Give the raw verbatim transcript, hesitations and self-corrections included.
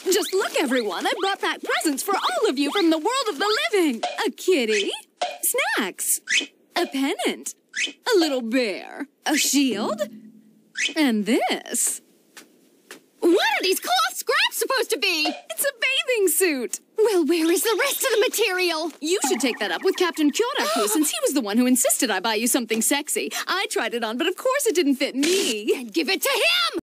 Just look, everyone. I brought back presents for all of you from the world of the living. A kitty, snacks, a pennant, a little bear, a shield, and this. What are these cloth scraps supposed to be? It's a bathing suit. Well, where is the rest of the material? You should take that up with Captain Kyoraku, since he was the one who insisted I buy you something sexy. I tried it on, but of course it didn't fit me. And give it to him!